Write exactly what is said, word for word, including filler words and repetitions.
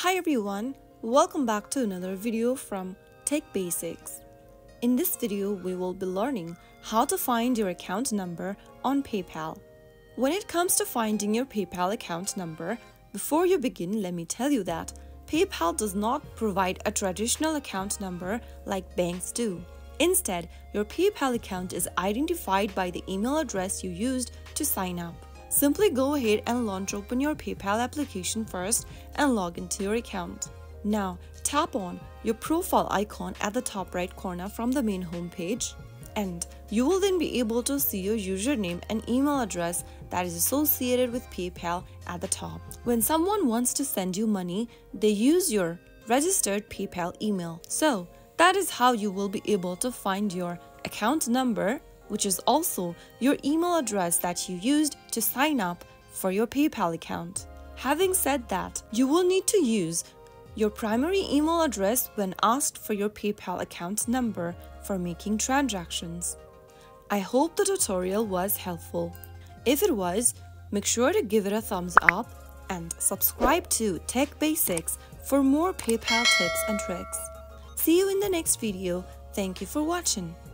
Hi everyone, welcome back to another video from Tech Basics. In this video, we will be learning how to find your account number on PayPal. When it comes to finding your PayPal account number, before you begin, let me tell you that PayPal does not provide a traditional account number like banks do. Instead, your PayPal account is identified by the email address you used to sign up. Simply go ahead and launch open your PayPal application first and log into your account. Now, tap on your profile icon at the top right corner from the main home page, and you will then be able to see your username and email address that is associated with PayPal at the top. When someone wants to send you money, they use your registered PayPal email. So, that is how you will be able to find your account number, which is also your email address that you used to sign up for your PayPal account. Having said that, you will need to use your primary email address when asked for your PayPal account number for making transactions. I hope the tutorial was helpful. If it was, make sure to give it a thumbs up and subscribe to Tech Basics for more PayPal tips and tricks. See you in the next video. Thank you for watching.